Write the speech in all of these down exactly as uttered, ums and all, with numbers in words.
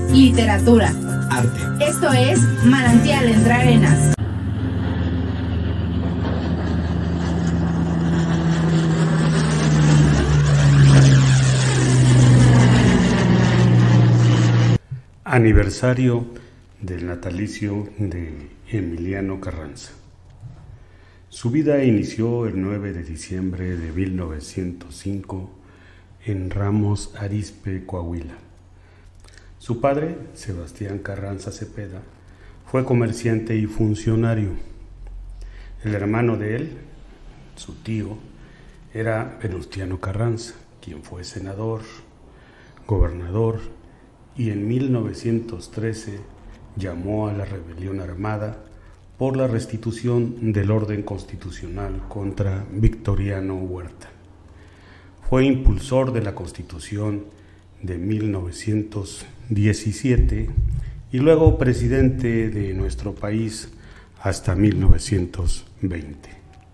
literatura, arte. Esto es Manantial Entre Arenas. Aniversario del natalicio de Emiliano Carranza. Su vida inició el nueve de diciembre de mil novecientos cinco en Ramos Arizpe, Coahuila. Su padre, Sebastián Carranza Cepeda, fue comerciante y funcionario. El hermano de él, su tío, era Venustiano Carranza, quien fue senador, gobernador y en mil novecientos trece llamó a la rebelión armada por la restitución del orden constitucional contra Victoriano Huerta. Fue impulsor de la Constitución de mil novecientos diecisiete y luego presidente de nuestro país hasta mil novecientos veinte.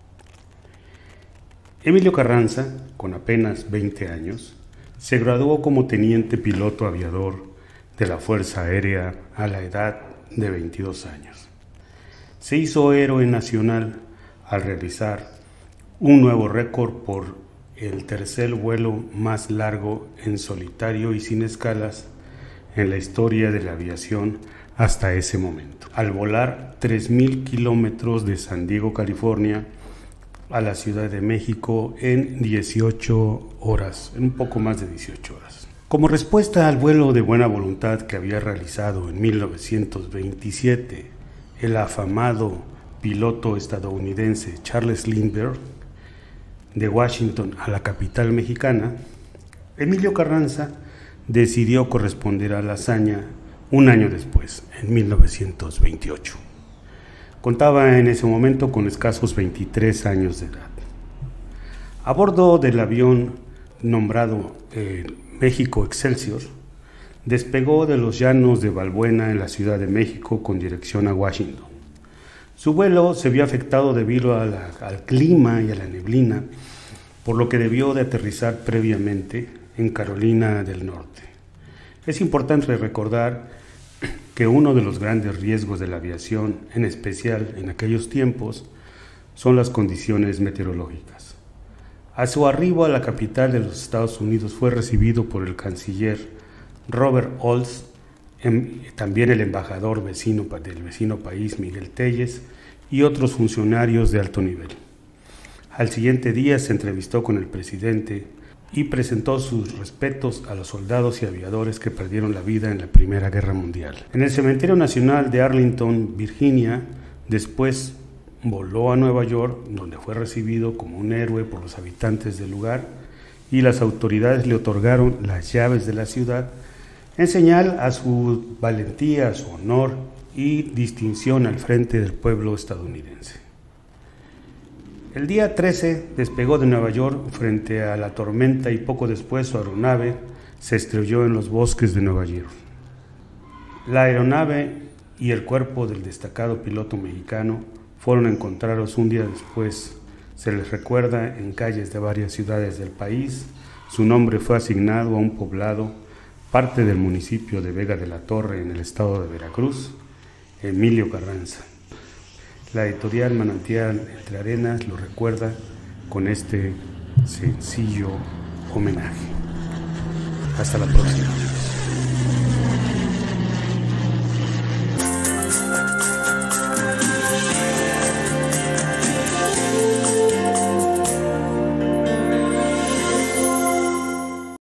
Emilio Carranza, con apenas veinte años, se graduó como teniente piloto aviador de la Fuerza Aérea a la edad de veintidós años. Se hizo héroe nacional al realizar un nuevo récord por el tercer vuelo más largo en solitario y sin escalas en la historia de la aviación hasta ese momento, al volar tres mil kilómetros de San Diego, California, a la Ciudad de México en dieciocho horas, en un poco más de dieciocho horas. Como respuesta al vuelo de buena voluntad que había realizado en mil novecientos veintisiete el afamado piloto estadounidense Charles Lindbergh, de Washington a la capital mexicana, Emilio Carranza decidió corresponder a la hazaña un año después, en mil novecientos veintiocho. Contaba en ese momento con escasos veintitrés años de edad. A bordo del avión nombrado eh, México Excelsior, despegó de los llanos de Balbuena en la Ciudad de México con dirección a Washington. Su vuelo se vio afectado debido a la, al clima y a la neblina, por lo que debió de aterrizar previamente en Carolina del Norte. Es importante recordar que uno de los grandes riesgos de la aviación, en especial en aquellos tiempos, son las condiciones meteorológicas. A su arribo a la capital de los Estados Unidos fue recibido por el canciller Robert Olds, también el embajador vecino del vecino país Miguel Telles y otros funcionarios de alto nivel. Al siguiente día se entrevistó con el presidente y presentó sus respetos a los soldados y aviadores que perdieron la vida en la Primera Guerra Mundial. En el Cementerio Nacional de Arlington, Virginia, después voló a Nueva York, donde fue recibido como un héroe por los habitantes del lugar y las autoridades le otorgaron las llaves de la ciudad en señal a su valentía, a su honor y distinción al frente del pueblo estadounidense. El día trece despegó de Nueva York frente a la tormenta y poco después su aeronave se estrelló en los bosques de Nueva York. La aeronave y el cuerpo del destacado piloto mexicano fueron encontrados un día después. Se les recuerda en calles de varias ciudades del país. Su nombre fue asignado a un poblado, parte del municipio de Vega de la Torre, en el estado de Veracruz, Emilio Carranza. La editorial Manantial Entre Arenas lo recuerda con este sencillo homenaje. Hasta la próxima.